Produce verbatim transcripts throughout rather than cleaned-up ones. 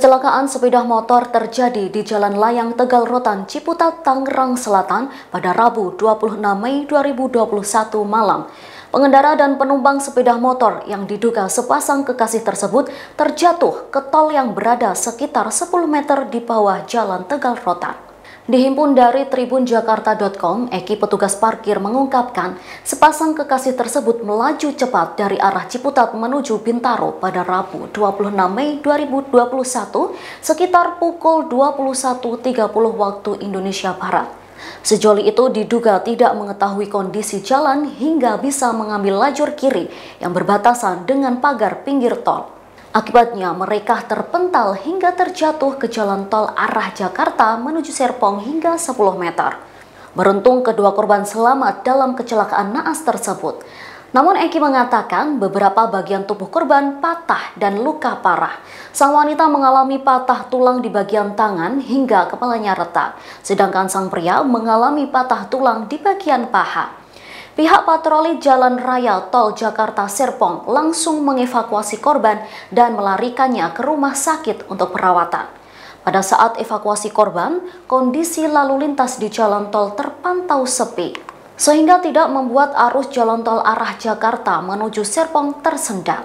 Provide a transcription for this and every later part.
Kecelakaan sepeda motor terjadi di Jalan Layang Tegal Rotan, Ciputat, Tangerang Selatan pada Rabu dua puluh enam Mei dua ribu dua puluh satu malam. Pengendara dan penumpang sepeda motor yang diduga sepasang kekasih tersebut terjatuh ke tol yang berada sekitar sepuluh meter di bawah Jalan Tegal Rotan. Dihimpun dari tribun jakarta titik com, Eki petugas parkir mengungkapkan sepasang kekasih tersebut melaju cepat dari arah Ciputat menuju Bintaro pada Rabu dua puluh enam Mei dua ribu dua puluh satu sekitar pukul dua puluh satu tiga puluh waktu Indonesia Barat. Sejoli itu diduga tidak mengetahui kondisi jalan hingga bisa mengambil lajur kiri yang berbatasan dengan pagar pinggir tol. Akibatnya mereka terpental hingga terjatuh ke jalan tol arah Jakarta menuju Serpong hingga sepuluh meter. Beruntung kedua korban selamat dalam kecelakaan naas tersebut. Namun Eki mengatakan beberapa bagian tubuh korban patah dan luka parah. Sang wanita mengalami patah tulang di bagian tangan hingga kepalanya retak, sedangkan sang pria mengalami patah tulang di bagian paha. Pihak patroli Jalan Raya Tol Jakarta Serpong langsung mengevakuasi korban dan melarikannya ke rumah sakit untuk perawatan. Pada saat evakuasi korban, kondisi lalu lintas di jalan tol terpantau sepi, sehingga tidak membuat arus jalan tol arah Jakarta menuju Serpong tersendat.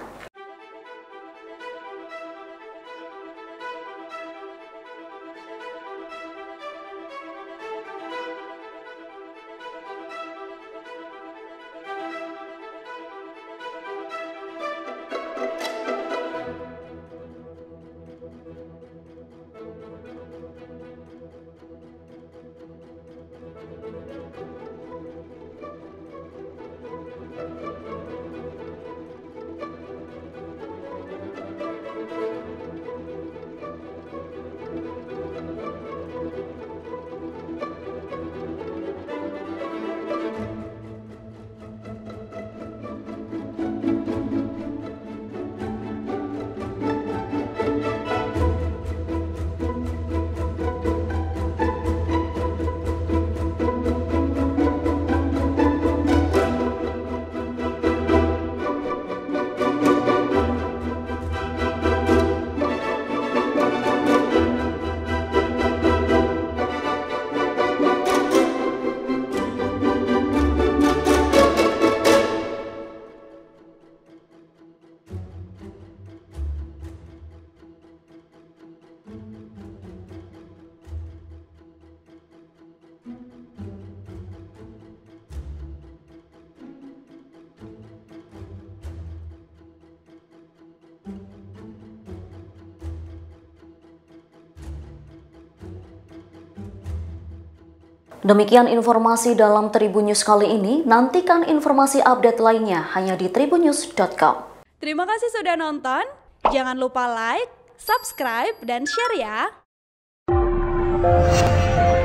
Demikian informasi dalam Tribun News kali ini. Nantikan informasi update lainnya hanya di tribun news titik com. Terima kasih sudah nonton. Jangan lupa like, subscribe, dan share ya.